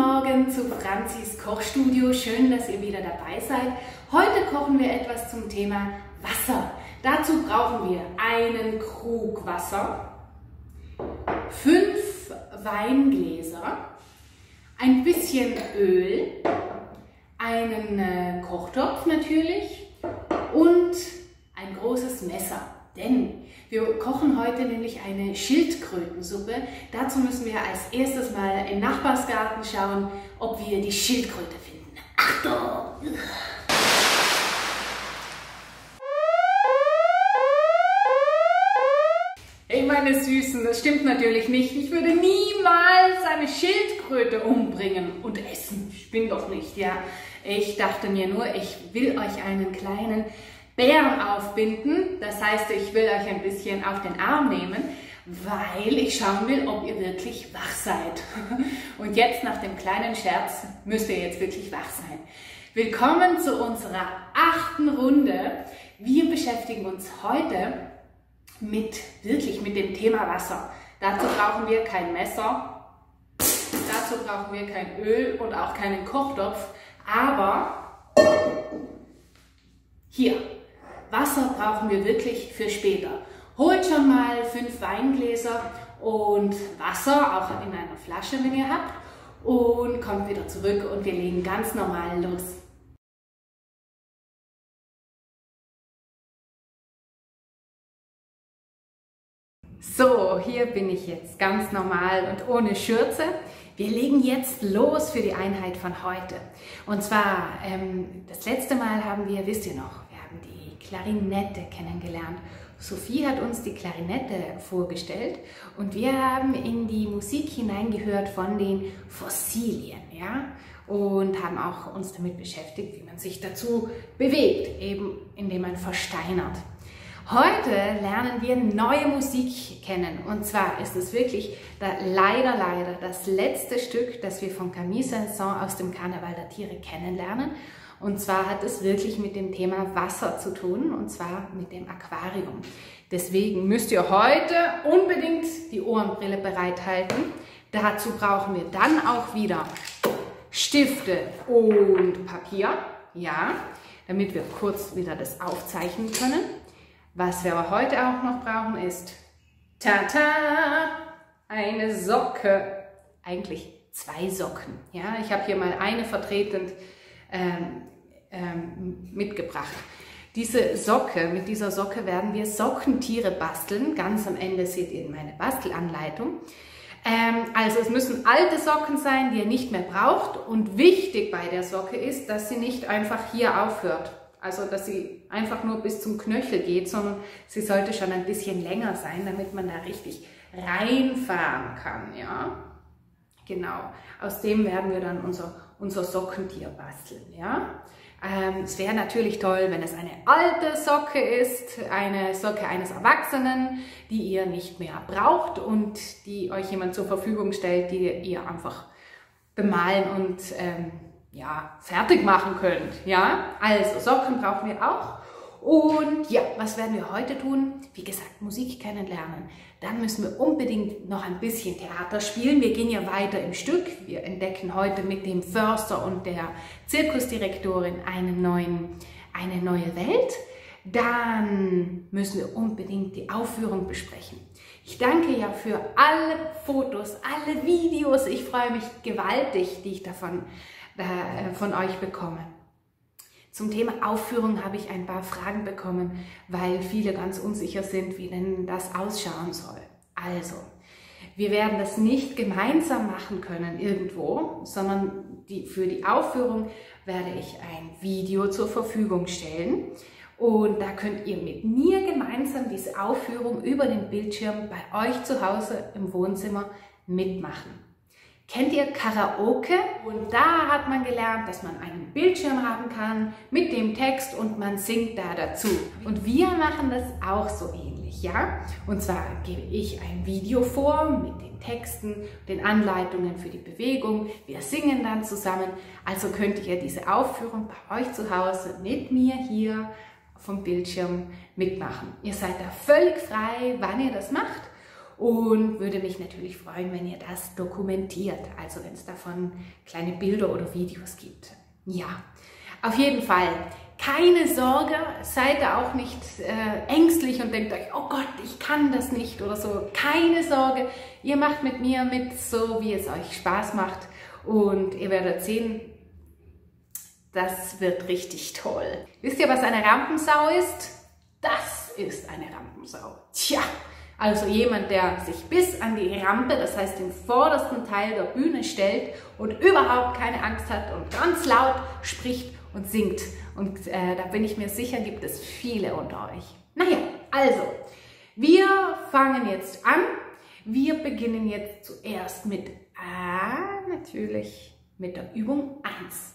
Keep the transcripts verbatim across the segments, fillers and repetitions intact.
Morgen zu Franzis Kochstudio. Schön, dass ihr wieder dabei seid. Heute kochen wir etwas zum Thema Wasser. Dazu brauchen wir einen Krug Wasser, fünf Weingläser, ein bisschen Öl, einen äh, Kochtopf natürlich und ein großes Messer. Denn wir kochen heute nämlich eine Schildkrötensuppe. Dazu müssen wir als erstes mal im Nachbarsgarten schauen, ob wir die Schildkröte finden. Achtung! Hey meine Süßen, das stimmt natürlich nicht. Ich würde niemals eine Schildkröte umbringen und essen. Ich bin doch nicht, ja. Ich dachte mir nur, ich will euch einen kleinen Bären aufbinden. Das heißt, ich will euch ein bisschen auf den Arm nehmen, weil ich schauen will, ob ihr wirklich wach seid. Und jetzt nach dem kleinen Scherz müsst ihr jetzt wirklich wach sein. Willkommen zu unserer achten Runde. Wir beschäftigen uns heute mit, wirklich mit dem Thema Wasser. Dazu brauchen wir kein Messer, dazu brauchen wir kein Öl und auch keinen Kochtopf, aber hier, Wasser brauchen wir wirklich für später. Holt schon mal fünf Weingläser und Wasser, auch in einer Flasche, wenn ihr habt, und kommt wieder zurück und wir legen ganz normal los. So, hier bin ich jetzt ganz normal und ohne Schürze. Wir legen jetzt los für die Einheit von heute. Und zwar, ähm, das letzte Mal haben wir, wisst ihr noch, wir haben die Klarinette kennengelernt. Sophie hat uns die Klarinette vorgestellt und wir haben in die Musik hineingehört von den Fossilien, ja? Und haben auch uns damit beschäftigt, wie man sich dazu bewegt, eben indem man versteinert. Heute lernen wir neue Musik kennen und zwar ist es wirklich da, leider, leider das letzte Stück, das wir von Camille Saint-Saëns aus dem Karneval der Tiere kennenlernen. Und zwar hat es wirklich mit dem Thema Wasser zu tun und zwar mit dem Aquarium. Deswegen müsst ihr heute unbedingt die Ohrenbrille bereithalten. Dazu brauchen wir dann auch wieder Stifte und Papier, ja, damit wir kurz wieder das aufzeichnen können. Was wir aber heute auch noch brauchen ist, tata, eine Socke, eigentlich zwei Socken. Ja, ich habe hier mal eine vertretend ähm, ähm, mitgebracht. Diese Socke, mit dieser Socke werden wir Sockentiere basteln. Ganz am Ende seht ihr meine Bastelanleitung. Ähm, also es müssen alte Socken sein, die ihr nicht mehr braucht. Und wichtig bei der Socke ist, dass sie nicht einfach hier aufhört. Also, dass sie einfach nur bis zum Knöchel geht, sondern sie sollte schon ein bisschen länger sein, damit man da richtig reinfahren kann, ja. Genau, aus dem werden wir dann unser, unser Sockentier basteln, ja. Ähm, es wäre natürlich toll, wenn es eine alte Socke ist, eine Socke eines Erwachsenen, die ihr nicht mehr braucht und die euch jemand zur Verfügung stellt, die ihr einfach bemalen und ähm, ja, fertig machen könnt, ja. Also Socken brauchen wir auch. Und ja, was werden wir heute tun? Wie gesagt, Musik kennenlernen. Dann müssen wir unbedingt noch ein bisschen Theater spielen. Wir gehen ja weiter im Stück. Wir entdecken heute mit dem Förster und der Zirkusdirektorin einen neuen, eine neue Welt. Dann müssen wir unbedingt die Aufführung besprechen. Ich danke ja für alle Fotos, alle Videos. Ich freue mich gewaltig, die ich davon von euch bekommen. Zum Thema Aufführung habe ich ein paar Fragen bekommen, weil viele ganz unsicher sind, wie denn das ausschauen soll. Also, wir werden das nicht gemeinsam machen können irgendwo, sondern die, für die Aufführung werde ich ein Video zur Verfügung stellen und da könnt ihr mit mir gemeinsam diese Aufführung über den Bildschirm bei euch zu Hause im Wohnzimmer mitmachen. Kennt ihr Karaoke? Und da hat man gelernt, dass man einen Bildschirm haben kann mit dem Text und man singt da dazu. Und wir machen das auch so ähnlich, ja? Und zwar gebe ich ein Video vor mit den Texten, den Anleitungen für die Bewegung. Wir singen dann zusammen. Also könnt ihr diese Aufführung bei euch zu Hause mit mir hier vom Bildschirm mitmachen. Ihr seid da völlig frei, wann ihr das macht. und würde mich natürlich freuen, wenn ihr das dokumentiert, also wenn es davon kleine Bilder oder Videos gibt. Ja, auf jeden Fall, keine Sorge, seid da auch nicht äh, ängstlich und denkt euch, oh Gott, ich kann das nicht oder so. Keine Sorge, ihr macht mit mir mit, so wie es euch Spaß macht und ihr werdet sehen, das wird richtig toll. Wisst ihr, was eine Rampensau ist? Das ist eine Rampensau. Tja, also jemand, der sich bis an die Rampe, das heißt den vordersten Teil der Bühne stellt und überhaupt keine Angst hat und ganz laut spricht und singt. Und äh, da bin ich mir sicher, gibt es viele unter euch. Naja, also, wir fangen jetzt an. Wir beginnen jetzt zuerst mit, ah, natürlich mit der Übung eins.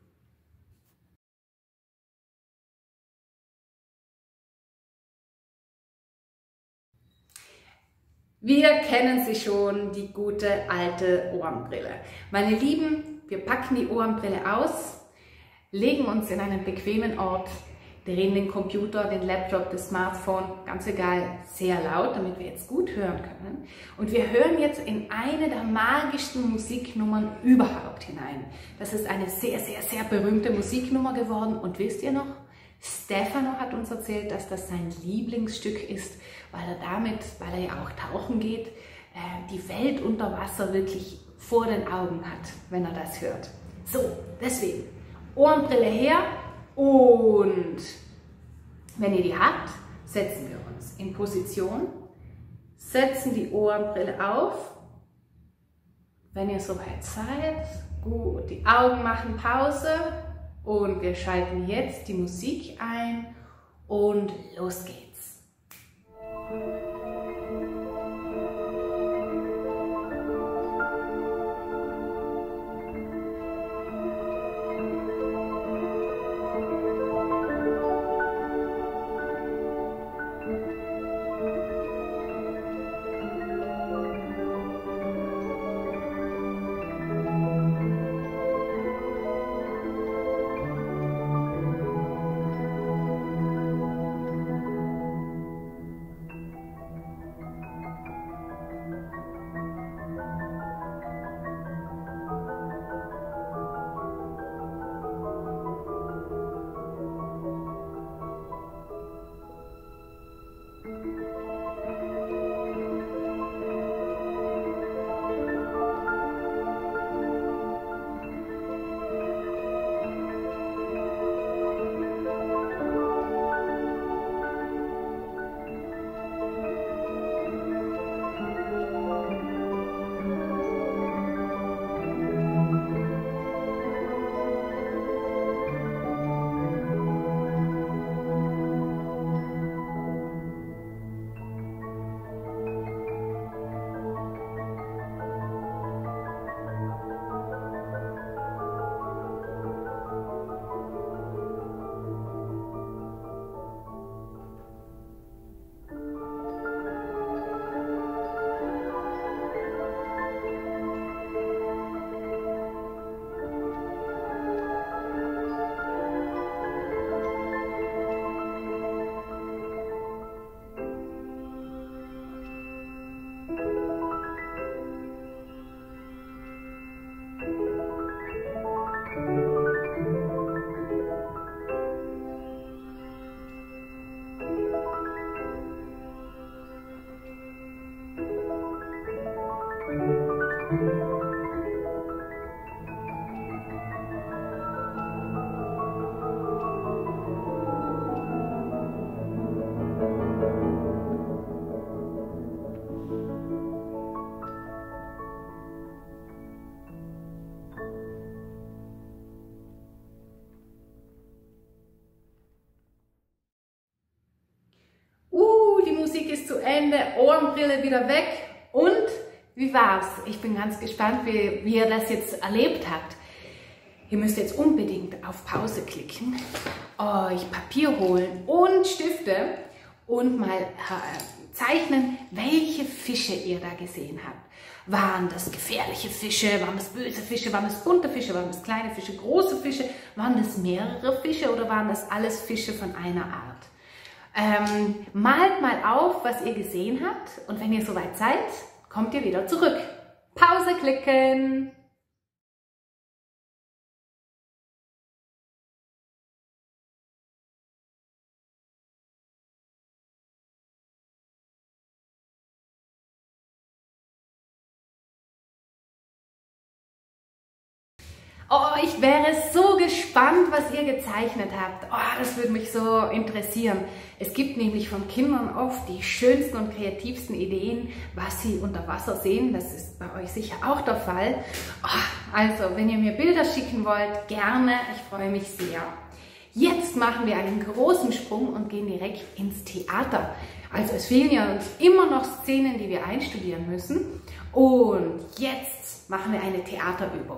Wir kennen sie schon, die gute alte Ohrenbrille. Meine Lieben, wir packen die Ohrenbrille aus, legen uns in einen bequemen Ort, drehen den Computer, den Laptop, das Smartphone, ganz egal, sehr laut, damit wir jetzt gut hören können. Und wir hören jetzt in eine der magischsten Musiknummern überhaupt hinein. Das ist eine sehr, sehr, sehr berühmte Musiknummer geworden. Und wisst ihr noch? Stefano hat uns erzählt, dass das sein Lieblingsstück ist, weil er damit, weil er ja auch tauchen geht, die Welt unter Wasser wirklich vor den Augen hat, wenn er das hört. So, deswegen Ohrenbrille her und wenn ihr die habt, setzen wir uns in Position, setzen die Ohrenbrille auf. Wenn ihr soweit seid, gut, die Augen machen Pause. Und wir schalten jetzt die Musik ein und los geht's. ist zu Ende, Ohrenbrille wieder weg. Und wie war's? Ich bin ganz gespannt, wie, wie ihr das jetzt erlebt habt. Ihr müsst jetzt unbedingt auf Pause klicken, euch Papier holen und Stifte und mal äh, zeichnen, welche Fische ihr da gesehen habt. Waren das gefährliche Fische, waren das böse Fische, waren das bunte Fische, waren das kleine Fische, große Fische, waren das mehrere Fische oder waren das alles Fische von einer Art? Ähm, malt mal auf, was ihr gesehen habt und wenn ihr soweit seid, kommt ihr wieder zurück. Pause klicken! Oh, ich wäre so gespannt, was ihr gezeichnet habt. Oh, das würde mich so interessieren. Es gibt nämlich von Kindern oft die schönsten und kreativsten Ideen, was sie unter Wasser sehen. Das ist bei euch sicher auch der Fall. Oh, also, wenn ihr mir Bilder schicken wollt, gerne. Ich freue mich sehr. Jetzt machen wir einen großen Sprung und gehen direkt ins Theater. Also es fehlen ja uns immer noch Szenen, die wir einstudieren müssen. Und jetzt machen wir eine Theaterübung.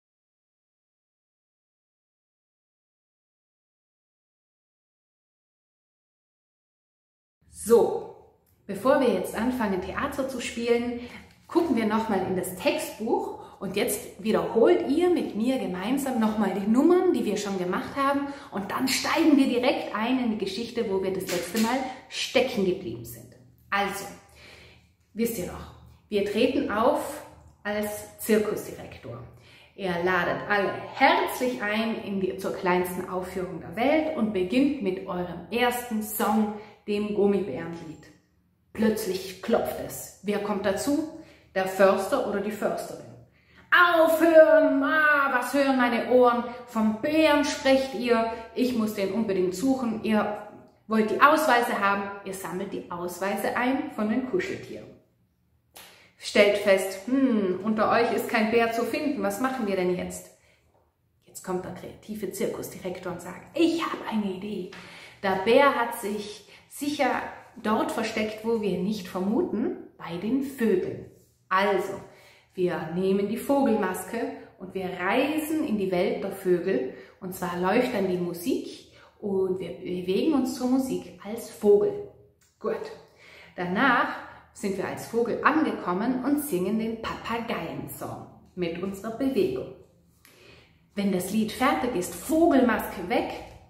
So, bevor wir jetzt anfangen, Theater zu spielen, gucken wir nochmal in das Textbuch und jetzt wiederholt ihr mit mir gemeinsam nochmal die Nummern, die wir schon gemacht haben und dann steigen wir direkt ein in die Geschichte, wo wir das letzte Mal stecken geblieben sind. Also, wisst ihr noch, wir treten auf als Zirkusdirektor. Ihr ladet alle herzlich ein in die, zur kleinsten Aufführung der Welt und beginnt mit eurem ersten Song, dem Gummibärenlied. Plötzlich klopft es. Wer kommt dazu? Der Förster oder die Försterin. Aufhören! Ah, was hören meine Ohren? Vom Bären sprecht ihr. Ich muss den unbedingt suchen. Ihr wollt die Ausweise haben. Ihr sammelt die Ausweise ein von den Kuscheltieren. Stellt fest, hm, unter euch ist kein Bär zu finden. Was machen wir denn jetzt? Jetzt kommt der kreative Zirkusdirektor und sagt, ich habe eine Idee. Der Bär hat sich sicher dort versteckt, wo wir nicht vermuten, bei den Vögeln. Also, wir nehmen die Vogelmaske und wir reisen in die Welt der Vögel. Und zwar läuft dann die Musik und wir bewegen uns zur Musik als Vogel. Gut. Danach sind wir als Vogel angekommen und singen den Papageiensong mit unserer Bewegung. Wenn das Lied fertig ist, Vogelmaske weg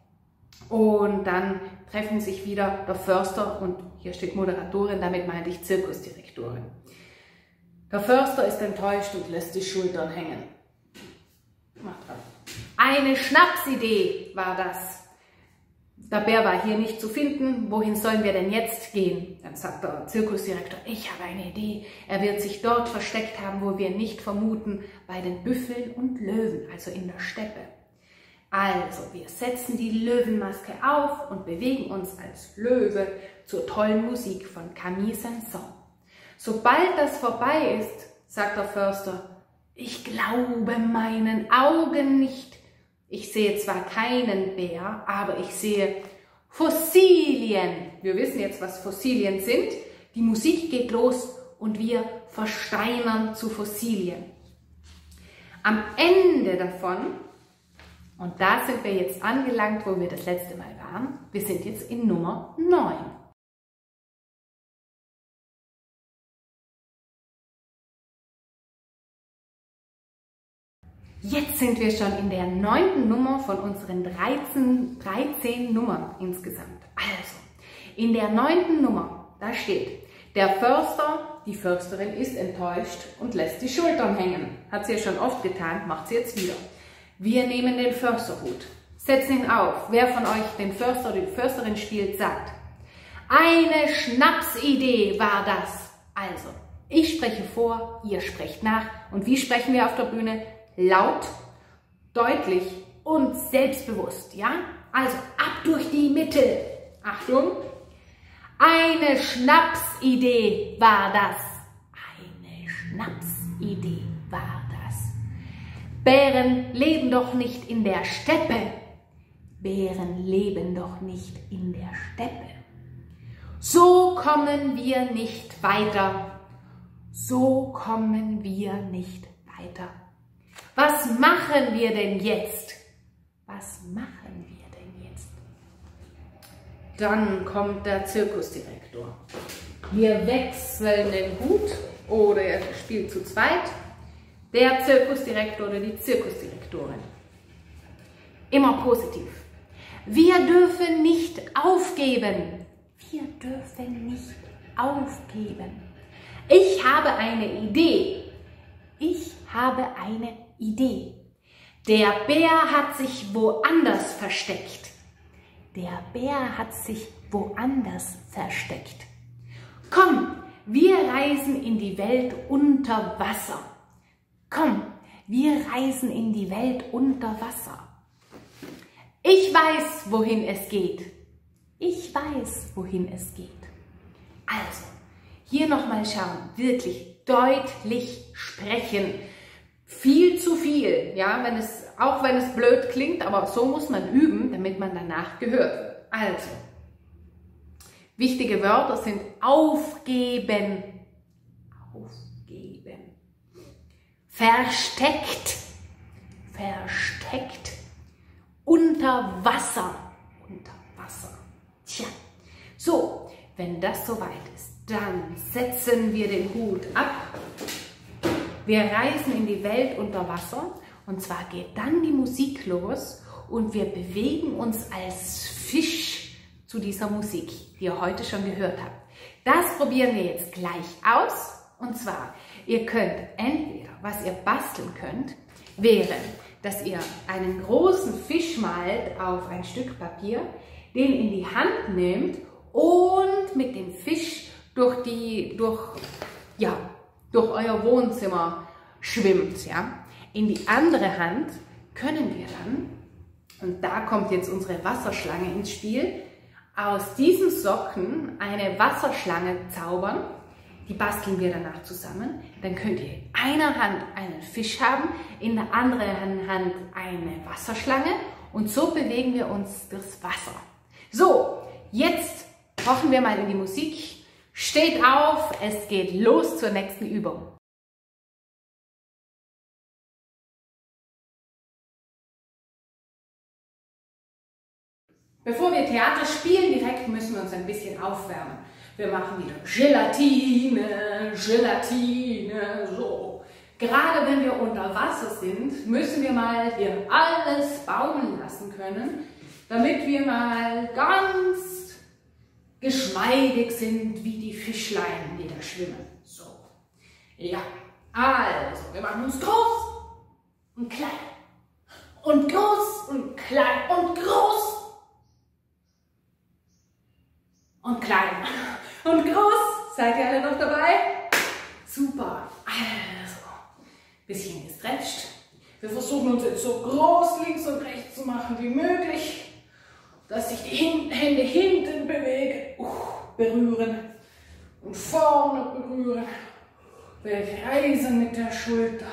und dann treffen sich wieder der Förster und hier steht Moderatorin, damit meinte ich Zirkusdirektorin. Der Förster ist enttäuscht und lässt die Schultern hängen. Macht dran. Eine Schnapsidee war das. Der Bär war hier nicht zu finden. Wohin sollen wir denn jetzt gehen? Dann sagt der Zirkusdirektor, ich habe eine Idee. Er wird sich dort versteckt haben, wo wir nicht vermuten, bei den Büffeln und Löwen, also in der Steppe. Also, wir setzen die Löwenmaske auf und bewegen uns als Löwe zur tollen Musik von Camille Saint-Saëns. Sobald das vorbei ist, sagt der Förster, ich glaube meinen Augen nicht. Ich sehe zwar keinen Bär, aber ich sehe Fossilien. Wir wissen jetzt, was Fossilien sind. Die Musik geht los und wir versteinern zu Fossilien. Am Ende davon, und da sind wir jetzt angelangt, wo wir das letzte Mal waren, wir sind jetzt in Nummer neun. Jetzt sind wir schon in der neunten Nummer von unseren dreizehn, dreizehn Nummern insgesamt. Also, in der neunten Nummer, da steht, der Förster, die Försterin ist enttäuscht und lässt die Schultern hängen. Hat sie ja schon oft getan, macht sie jetzt wieder. Wir nehmen den Försterhut, setzen ihn auf. Wer von euch den Förster oder die Försterin spielt, sagt, eine Schnapsidee war das. Also, ich spreche vor, ihr sprecht nach. Und wie sprechen wir auf der Bühne? Laut, deutlich und selbstbewusst, ja? Also ab durch die Mitte. Achtung! Eine Schnapsidee war das. Eine Schnapsidee war das. Bären leben doch nicht in der Steppe. Bären leben doch nicht in der Steppe. So kommen wir nicht weiter. So kommen wir nicht weiter. Was machen wir denn jetzt? Was machen wir denn jetzt? Dann kommt der Zirkusdirektor. Wir wechseln den Hut oder er spielt zu zweit. Der Zirkusdirektor oder die Zirkusdirektorin. Immer positiv. Wir dürfen nicht aufgeben. Wir dürfen nicht aufgeben. Ich habe eine Idee. Ich habe eine Idee. Der Bär hat sich woanders versteckt. Der Bär hat sich woanders versteckt. Komm, wir reisen in die Welt unter Wasser. Komm, wir reisen in die Welt unter Wasser. Ich weiß, wohin es geht. Ich weiß, wohin es geht. Also, hier nochmal schauen, wirklich deutlich sprechen. Viel zu viel, ja, wenn es, auch wenn es blöd klingt, aber so muss man üben, damit man danach gehört wird. Also, wichtige Wörter sind aufgeben, aufgeben, versteckt, versteckt, unter Wasser, unter Wasser. Tja, so, wenn das soweit ist, dann setzen wir den Hut ab. Wir reisen in die Welt unter Wasser und zwar geht dann die Musik los und wir bewegen uns als Fisch zu dieser Musik, die ihr heute schon gehört habt. Das probieren wir jetzt gleich aus und zwar, ihr könnt entweder, was ihr basteln könnt, wäre, dass ihr einen großen Fisch malt auf ein Stück Papier, den in die Hand nehmt und mit dem Fisch durch die, durch, ja, durch euer Wohnzimmer schwimmt. Ja? In die andere Hand können wir dann, und da kommt jetzt unsere Wasserschlange ins Spiel, aus diesen Socken eine Wasserschlange zaubern. Die basteln wir danach zusammen. Dann könnt ihr in einer Hand einen Fisch haben, in der anderen Hand eine Wasserschlange und so bewegen wir uns durchs Wasser. So, jetzt tauchen wir mal in die Musik. Steht auf, es geht los zur nächsten Übung. Bevor wir Theater spielen, direkt müssen wir uns ein bisschen aufwärmen. Wir machen wieder Gelatine, Gelatine, so. Gerade wenn wir unter Wasser sind, müssen wir mal hier alles baumeln lassen können, damit wir mal ganz geschmeidig sind wie die Fischlein, die da schwimmen. So. Ja, also, wir machen uns groß und klein. Und groß und klein und groß. Und klein und groß. Seid ihr alle noch dabei? Super. Also, bisschen gestretcht. Wir versuchen uns jetzt so groß links und rechts zu machen wie möglich, dass sich die Hände hinten bewegen, uh, berühren und vorne berühren. Wir kreisen mit der Schulter.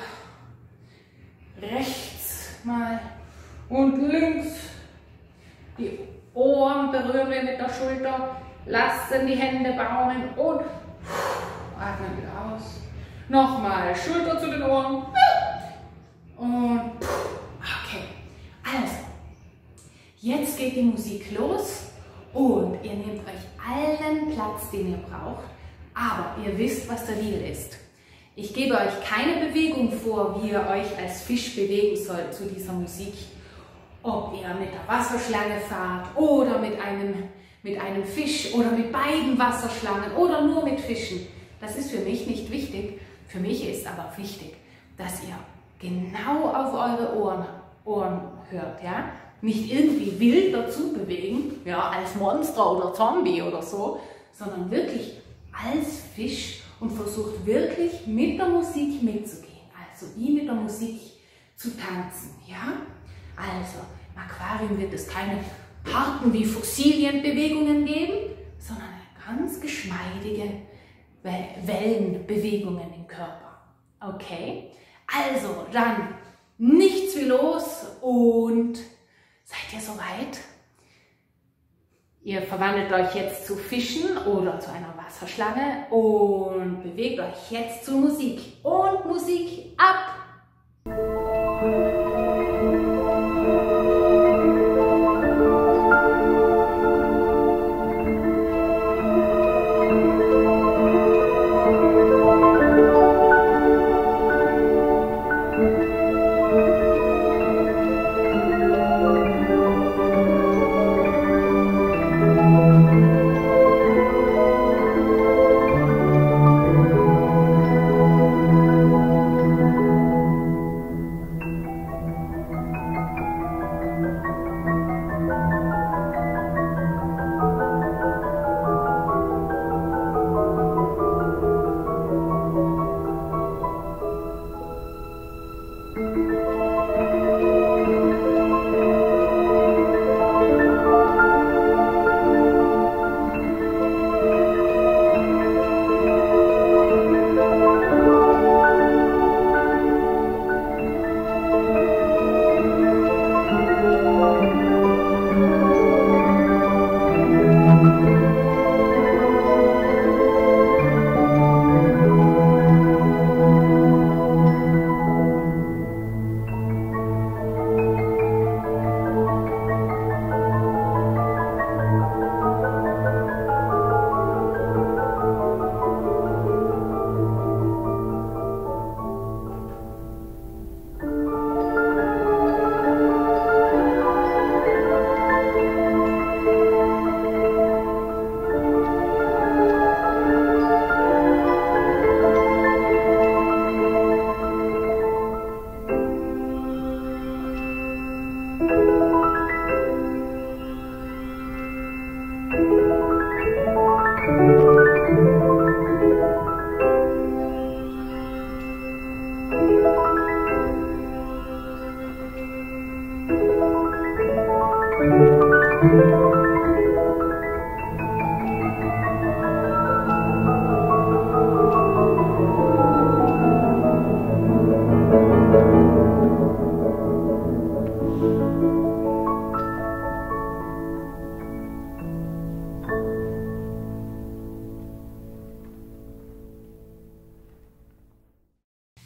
Rechts mal und links. Die Ohren berühren wir mit der Schulter. Lassen die Hände baumeln und atmen wieder aus. Nochmal Schulter zu den Ohren. Und okay. Also, jetzt geht die Musik los und ihr nehmt euch allen Platz, den ihr braucht, aber ihr wisst, was der Deal ist. Ich gebe euch keine Bewegung vor, wie ihr euch als Fisch bewegen sollt zu dieser Musik. Ob ihr mit der Wasserschlange fahrt oder mit einem, mit einem Fisch oder mit beiden Wasserschlangen oder nur mit Fischen. Das ist für mich nicht wichtig. Für mich ist aber wichtig, dass ihr genau auf eure Ohren, Ohren hört. Ja? Nicht irgendwie wild dazu bewegen, ja, als Monster oder Zombie oder so, sondern wirklich als Fisch und versucht wirklich mit der Musik mitzugehen. Also wie mit der Musik zu tanzen. Ja? Also im Aquarium wird es keine harten wie Fossilienbewegungen geben, sondern ganz geschmeidige Wellenbewegungen im Körper. Okay? Also dann nichts wie los und seid ihr soweit? Ihr verwandelt euch jetzt zu Fischen oder zu einer Wasserschlange und bewegt euch jetzt zur Musik. Und Musik ab!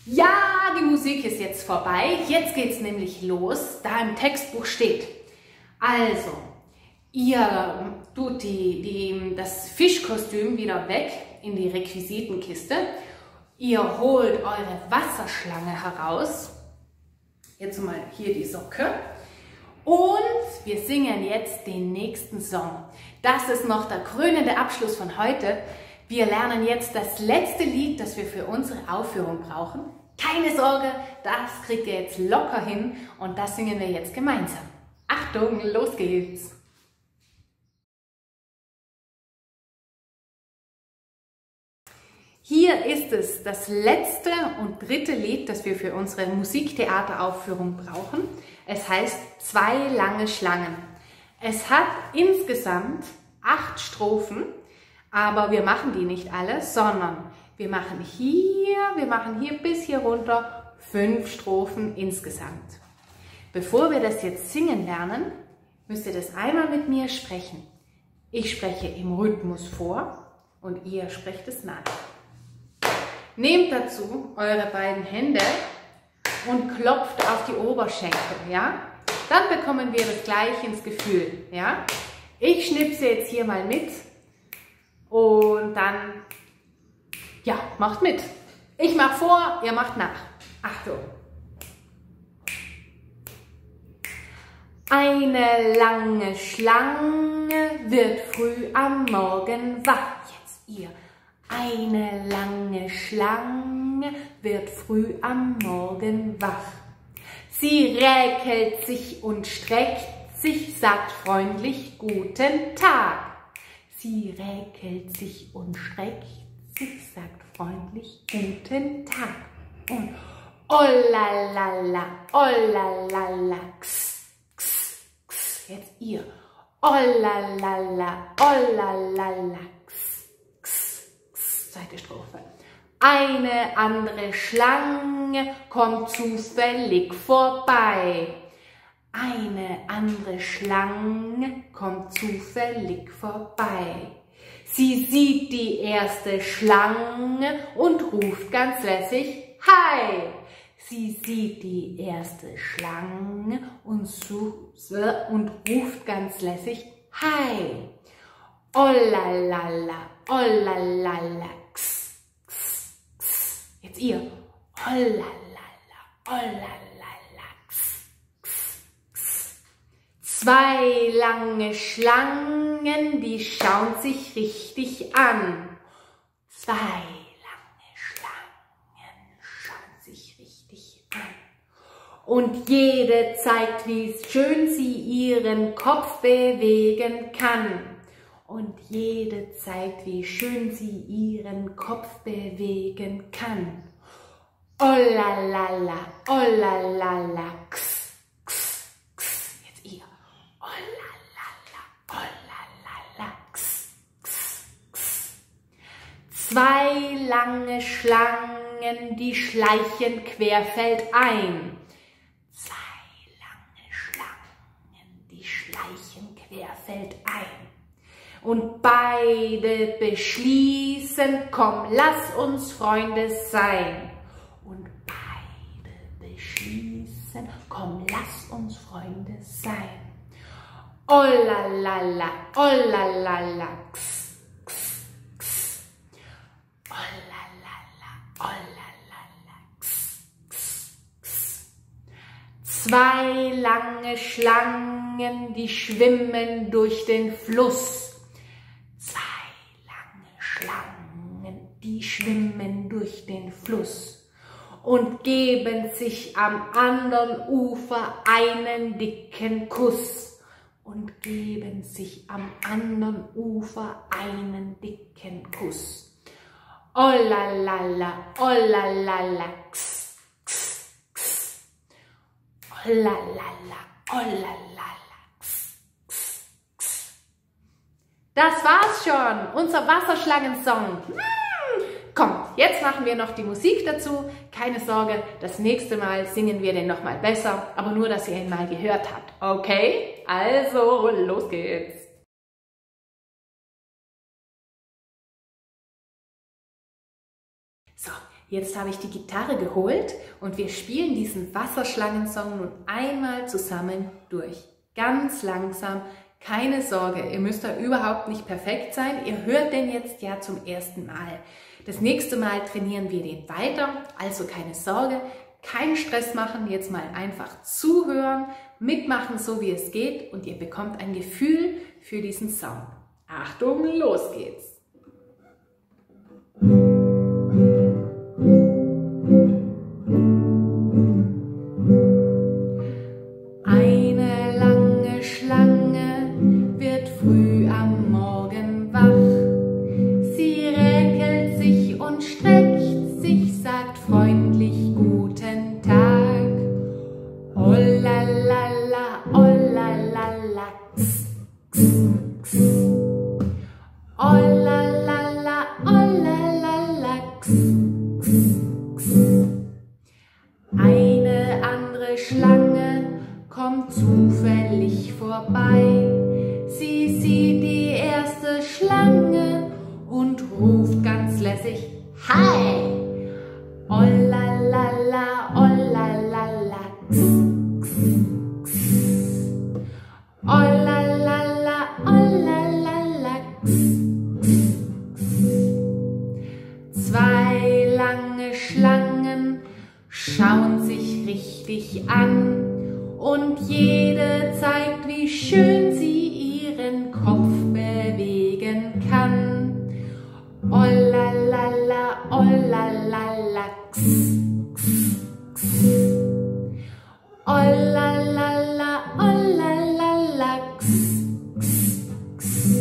Ja, die Musik ist jetzt vorbei. Jetzt geht es nämlich los, da im Textbuch steht. Also, ihr tut die, die, das Fischkostüm wieder weg in die Requisitenkiste. Ihr holt eure Wasserschlange heraus. Jetzt mal hier die Socke. Und wir singen jetzt den nächsten Song. Das ist noch der krönende Abschluss von heute. Wir lernen jetzt das letzte Lied, das wir für unsere Aufführung brauchen. Keine Sorge, das kriegt ihr jetzt locker hin und das singen wir jetzt gemeinsam. Achtung, los geht's! Hier ist es das letzte und dritte Lied, das wir für unsere Musiktheateraufführung brauchen. Es heißt Zwei lange Schlangen. Es hat insgesamt acht Strophen, aber wir machen die nicht alle, sondern wir machen hier, wir machen hier bis hier runter fünf Strophen insgesamt. Bevor wir das jetzt singen lernen, müsst ihr das einmal mit mir sprechen. Ich spreche im Rhythmus vor und ihr sprecht es nach. Nehmt dazu eure beiden Hände und klopft auf die Oberschenkel, ja? Dann bekommen wir das gleich ins Gefühl, ja? Ich schnipse jetzt hier mal mit und dann, ja, macht mit. Ich mache vor, ihr macht nach. Achtung! Eine lange Schlange wird früh am Morgen wach. Jetzt ihr. Eine lange Schlange wird früh am Morgen wach. Sie räkelt sich und streckt sich, sagt freundlich Guten Tag. Sie räkelt sich und streckt sich, sagt freundlich Guten Tag. Und oh la la la, oh la la la, x, x, x. Jetzt ihr. Oh la la la, oh la la la, x, x, x. Zweite Strophe. Eine andere Schlange kommt zufällig vorbei. Eine andere Schlange kommt zufällig vorbei. Sie sieht die erste Schlange und ruft ganz lässig Hi. Sie sieht die erste Schlange und, und ruft ganz lässig Hi. Oh la la la, oh la la la, x, x, x. Jetzt ihr. Oh la la la, oh la la la, x, x, x. Zwei lange Schlangen, die schauen sich richtig an. Zwei lange Schlangen schauen sich richtig an. Und jede zeigt, wie schön sie ihren Kopf bewegen kann. Und jede zeigt, wie schön sie ihren Kopf bewegen kann. Oh la la la, oh la la la, x, x, x. Jetzt ihr. Oh la la la, oh la la la, x, x, x. Zwei lange Schlangen, die schleichen querfeldein. Zwei lange Schlangen, die schleichen querfeldein. Und beide beschließen, komm, lass uns Freunde sein. Und beide beschließen, komm, lass uns Freunde sein. Oh la la la, oh la la la, x, x, x. Oh la la la, oh la la la, x, x, x. Zwei lange Schlangen, die schwimmen durch den Fluss. Schlangen, die schwimmen durch den Fluss und geben sich am anderen Ufer einen dicken Kuss. Und geben sich am anderen Ufer einen dicken Kuss. Oh la la la, oh la la la, x, x, x. Oh la la la, oh la la la, x, x, x. Das war's schon, unser Wasserschlangensong. Hm. Kommt, jetzt machen wir noch die Musik dazu. Keine Sorge, das nächste Mal singen wir den nochmal besser, aber nur, dass ihr ihn mal gehört habt. Okay? Also, los geht's. So, jetzt habe ich die Gitarre geholt und wir spielen diesen Wasserschlangensong nun einmal zusammen durch. Ganz langsam, keine Sorge, ihr müsst da überhaupt nicht perfekt sein. Ihr hört den jetzt ja zum ersten Mal. Das nächste Mal trainieren wir den weiter, also keine Sorge, keinen Stress machen, jetzt mal einfach zuhören, mitmachen, so wie es geht und ihr bekommt ein Gefühl für diesen Song. Achtung, los geht's! Eine lange Schlange wird früh am Morgen wach. Sie räkelt sich und streckt sich, sagt freundlich guten Tag. Oh la la la, oh la la la, ks, ks, ks. Oh la la la, oh la la la, ks, ks, ks. Eine andere Schlange kommt zufällig vorbei. Sie sieht die erste Schlange und ruft ganz lässig: Hi! Oh la la la, oh la la la, ks, ks, ks. Oh la la la, oh la la la, ks, ks, ks. Zwei lange Schlangen schauen sich richtig an und jede zeigt, wie schön sie ihren Kopf bewegen kann. Oh la la la, oh la la la, ks, ks, ks. Oh la la la, oh la la la, ks, ks, ks.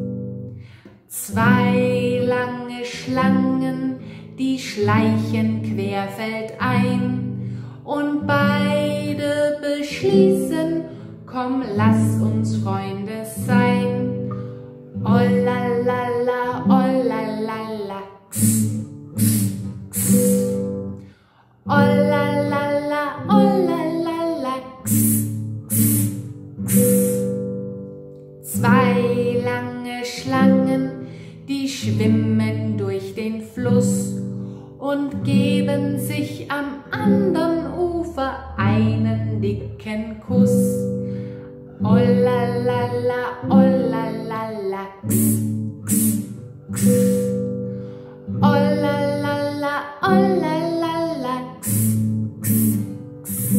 Zwei lange Schlangen, die schleichen querfeldein und beide beschließen: Komm, lass uns Freunde sein. Oh la la la, oh la la la, ks, ks, ks. Oh la la la, oh la la la, ks, ks, ks. Zwei lange Schlangen, die schwimmen durch den Fluss und geben sich am anderen Ufer einen dicken Kuss. Oh la la la, oh la la la, ks, ks, ks. Oh la la la, oh la la la, ks, ks, ks.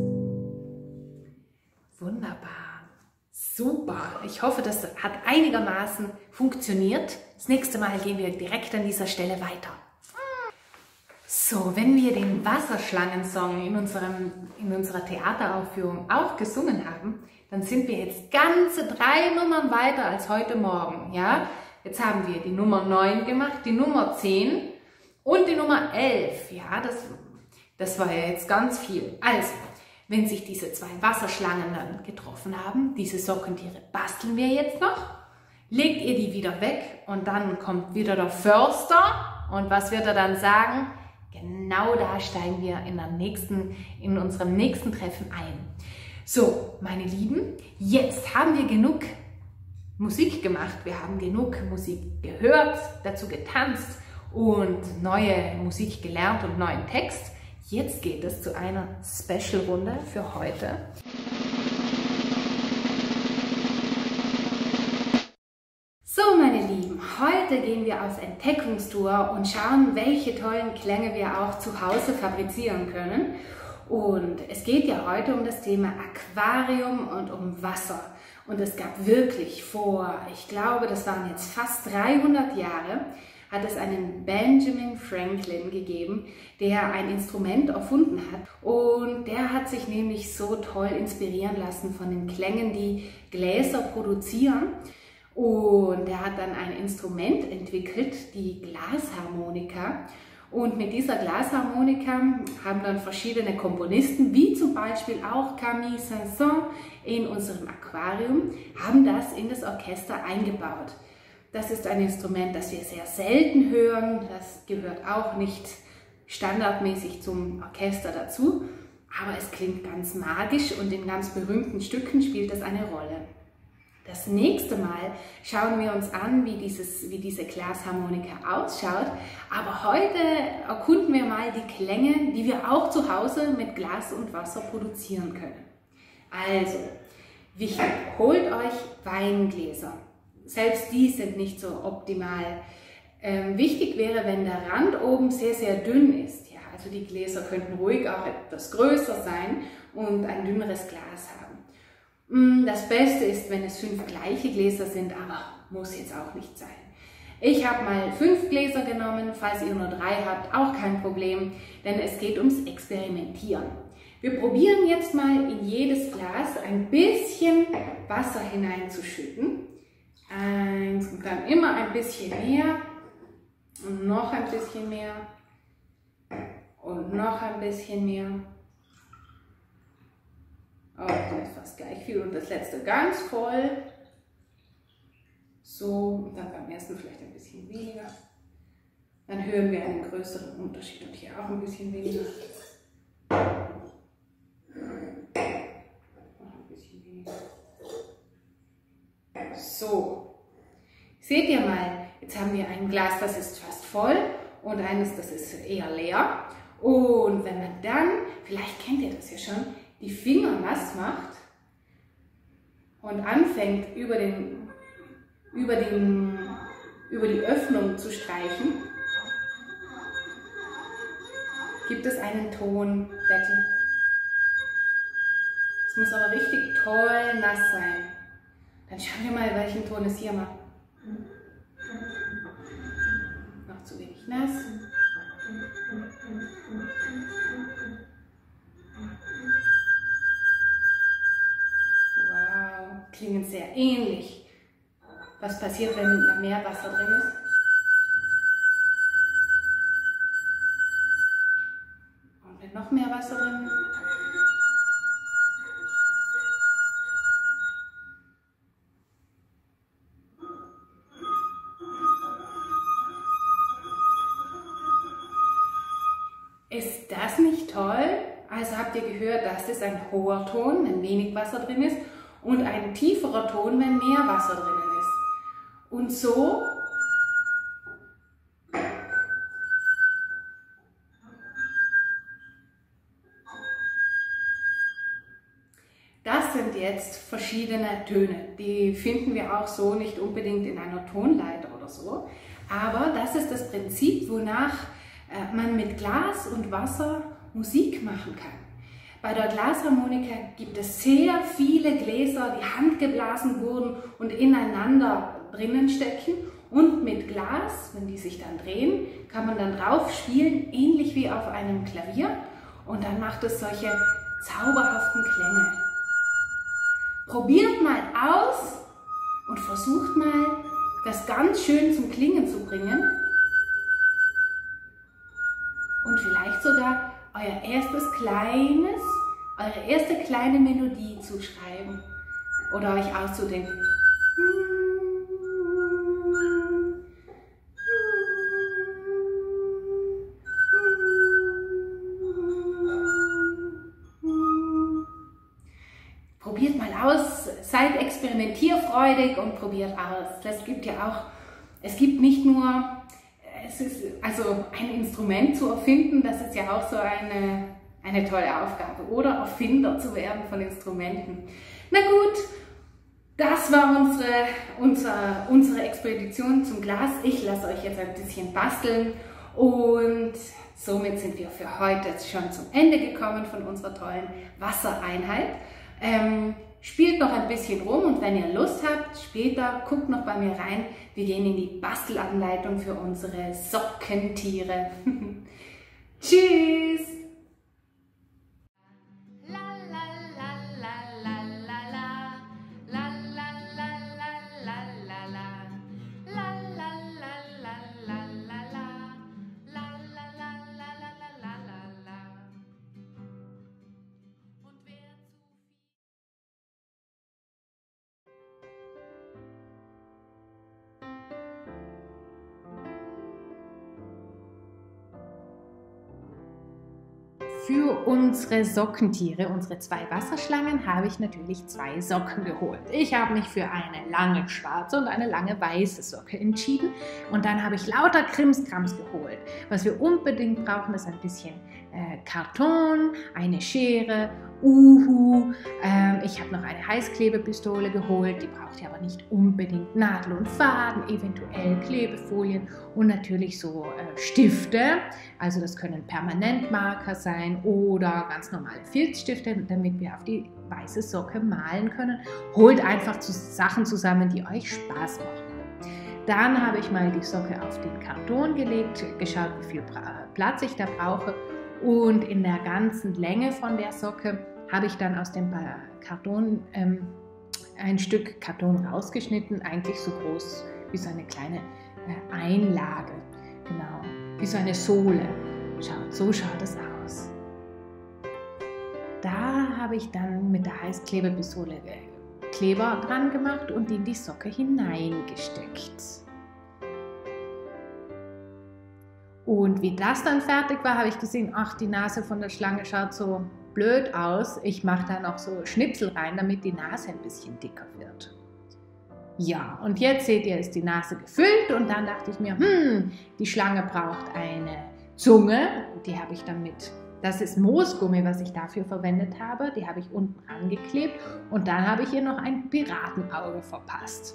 Wunderbar, super. Ich hoffe, das hat einigermaßen funktioniert. Das nächste Mal gehen wir direkt an dieser Stelle weiter. So, wenn wir den Wasserschlangensong in, unserem, in unserer Theateraufführung auch gesungen haben, dann sind wir jetzt ganze drei Nummern weiter als heute Morgen. Ja? Jetzt haben wir die Nummer neun gemacht, die Nummer zehn und die Nummer elf. Ja, das, das war ja jetzt ganz viel. Also, wenn sich diese zwei Wasserschlangen dann getroffen haben, diese Sockentiere basteln wir jetzt noch, legt ihr die wieder weg und dann kommt wieder der Förster und was wird er dann sagen? Genau da steigen wir in, der nächsten, in unserem nächsten Treffen ein. So, meine Lieben, jetzt haben wir genug Musik gemacht, wir haben genug Musik gehört, dazu getanzt und neue Musik gelernt und neuen Text. Jetzt geht es zu einer Special-Runde für heute. So, meine Lieben, heute gehen wir auf Entdeckungstour und schauen, welche tollen Klänge wir auch zu Hause fabrizieren können. Und es geht ja heute um das Thema Aquarium und um Wasser. Und es gab wirklich vor, ich glaube, das waren jetzt fast dreihundert Jahre, hat es einen Benjamin Franklin gegeben, der ein Instrument erfunden hat. Und der hat sich nämlich so toll inspirieren lassen von den Klängen, die Gläser produzieren. Und er hat dann ein Instrument entwickelt, die Glasharmonika. Und mit dieser Glasharmonika haben dann verschiedene Komponisten, wie zum Beispiel auch Camille Saint-Saëns in unserem Aquarium, haben das in das Orchester eingebaut. Das ist ein Instrument, das wir sehr selten hören. Das gehört auch nicht standardmäßig zum Orchester dazu. Aber es klingt ganz magisch und in ganz berühmten Stücken spielt das eine Rolle. Das nächste Mal schauen wir uns an, wie, dieses, wie diese Glasharmonika ausschaut. Aber heute erkunden wir mal die Klänge, die wir auch zu Hause mit Glas und Wasser produzieren können. Also, wichtig, holt euch Weingläser. Selbst die sind nicht so optimal. Ähm, wichtig wäre, wenn der Rand oben sehr, sehr dünn ist. Ja, also die Gläser könnten ruhig auch etwas größer sein und ein dünneres Glas haben. Das Beste ist, wenn es fünf gleiche Gläser sind, aber muss jetzt auch nicht sein. Ich habe mal fünf Gläser genommen, falls ihr nur drei habt, auch kein Problem, denn es geht ums Experimentieren. Wir probieren jetzt mal in jedes Glas ein bisschen Wasser hineinzuschütten. Eins und dann immer ein bisschen mehr und noch ein bisschen mehr und noch ein bisschen mehr. Oh, das ist fast gleich viel und das letzte ganz voll. So, und dann beim ersten vielleicht ein bisschen weniger. Dann hören wir einen größeren Unterschied und hier auch ein bisschen weniger. Noch ein bisschen weniger. So, seht ihr mal, jetzt haben wir ein Glas, das ist fast voll und eines, das ist eher leer. Und wenn man dann, vielleicht kennt ihr das ja schon, die Finger nass macht und anfängt über, den, über, den, über die Öffnung zu streichen, gibt es einen Tondeckel. Es muss aber richtig toll nass sein. Dann schauen wir mal, welchen Ton es hier macht. Noch zu wenig nass. Klingen sehr ähnlich. Was passiert, wenn da mehr Wasser drin ist? Und wenn noch mehr Wasser drin ist? Ist das nicht toll? Also habt ihr gehört, das ist ein hoher Ton, wenn wenig Wasser drin ist. Und ein tieferer Ton, wenn mehr Wasser drinnen ist. Und so das sind jetzt verschiedene Töne. Die finden wir auch so nicht unbedingt in einer Tonleiter oder so. Aber das ist das Prinzip, wonach man mit Glas und Wasser Musik machen kann. Bei der Glasharmonika gibt es sehr viele Gläser, die handgeblasen wurden und ineinander drinnen stecken. Und mit Glas, wenn die sich dann drehen, kann man dann drauf spielen, ähnlich wie auf einem Klavier. Und dann macht es solche zauberhaften Klänge. Probiert mal aus und versucht mal, das ganz schön zum Klingen zu bringen. Und vielleicht sogar euer erstes kleines, eure erste kleine Melodie zu schreiben oder euch auszudenken. Probiert mal aus, seid experimentierfreudig und probiert aus. Das gibt ja auch, es gibt nicht nur Es ist also ein Instrument zu erfinden, das ist ja auch so eine, eine tolle Aufgabe. Oder Erfinder zu werden von Instrumenten. Na gut, das war unsere, unsere, unsere Expedition zum Glas. Ich lasse euch jetzt ein bisschen basteln und somit sind wir für heute schon zum Ende gekommen von unserer tollen Wassereinheit. Ähm, Spielt noch ein bisschen rum und wenn ihr Lust habt, später guckt noch bei mir rein. Wir gehen in die Bastelanleitung für unsere Sockentiere. Tschüss! Für unsere Sockentiere, unsere zwei Wasserschlangen, habe ich natürlich zwei Socken geholt. Ich habe mich für eine lange schwarze und eine lange weiße Socke entschieden und dann habe ich lauter Krimskrams geholt. Was wir unbedingt brauchen, ist ein bisschen äh, Karton, eine Schere, Uhu. Ähm, ich habe noch eine Heißklebepistole geholt, die braucht ihr aber nicht unbedingt. Nadel und Faden, eventuell Klebefolien und natürlich so äh, Stifte. Also das können Permanentmarker sein oder ganz normale Filzstifte, damit wir auf die weiße Socke malen können. Holt einfach zu Sachen zusammen, die euch Spaß machen. Dann habe ich mal die Socke auf den Karton gelegt, geschaut, wie viel Platz ich da brauche. Und in der ganzen Länge von der Socke habe ich dann aus dem Karton ähm, ein Stück Karton rausgeschnitten, eigentlich so groß wie so eine kleine äh, Einlage, genau, wie so eine Sohle. Schaut, so schaut es aus. Da habe ich dann mit der Heißklebepistole Kleber dran gemacht und in die Socke hineingesteckt. Und wie das dann fertig war, habe ich gesehen, ach, die Nase von der Schlange schaut so blöd aus. Ich mache da noch so Schnipsel rein, damit die Nase ein bisschen dicker wird. Ja, und jetzt seht ihr, ist die Nase gefüllt und dann dachte ich mir, hm, die Schlange braucht eine Zunge. Die habe ich dann mit, das ist Moosgummi, was ich dafür verwendet habe. Die habe ich unten angeklebt und dann habe ich ihr noch ein Piratenauge verpasst.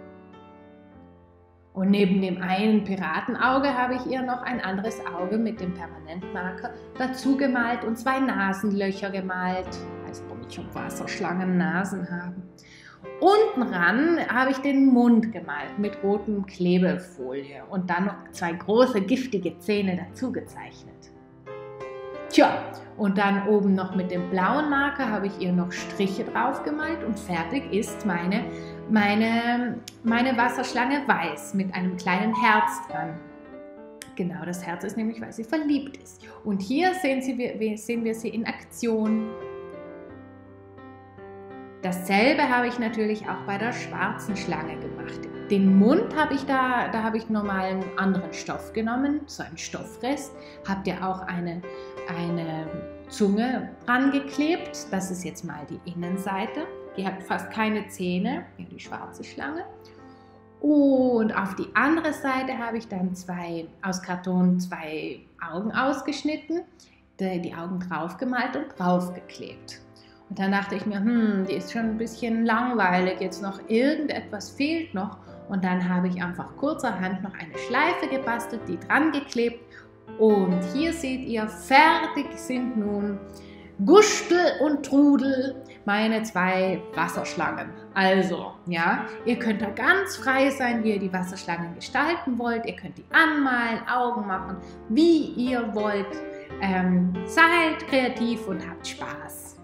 Und neben dem einen Piratenauge habe ich ihr noch ein anderes Auge mit dem Permanentmarker dazu gemalt und zwei Nasenlöcher gemalt, als ob ich schon Wasserschlangen Nasen haben. Unten ran habe ich den Mund gemalt mit rotem Klebefolie und dann noch zwei große giftige Zähne dazu gezeichnet. Tja, und dann oben noch mit dem blauen Marker habe ich ihr noch Striche drauf gemalt und fertig ist meine Meine, meine Wasserschlange weiß mit einem kleinen Herz dran. Genau, das Herz ist nämlich, weil sie verliebt ist. Und hier sehen, sie, sehen wir sie in Aktion. Dasselbe habe ich natürlich auch bei der schwarzen Schlange gemacht. Den Mund habe ich da, da habe ich nochmal einen anderen Stoff genommen, so einen Stoffrest. Habt ihr auch eine, eine Zunge dran geklebt. Das ist jetzt mal die Innenseite. Die hat fast keine Zähne, die schwarze Schlange. Und auf die andere Seite habe ich dann zwei, aus Karton zwei Augen ausgeschnitten, die, die Augen drauf gemalt und drauf geklebt. Und dann dachte ich mir, hm, die ist schon ein bisschen langweilig, jetzt noch irgendetwas fehlt noch. Und dann habe ich einfach kurzerhand noch eine Schleife gebastelt, die dran geklebt. Und hier seht ihr, fertig sind nun Gustel und Trudel, meine zwei Wasserschlangen. Also, ja, ihr könnt da ganz frei sein, wie ihr die Wasserschlangen gestalten wollt. Ihr könnt die anmalen, Augen machen, wie ihr wollt. Ähm, seid kreativ und habt Spaß.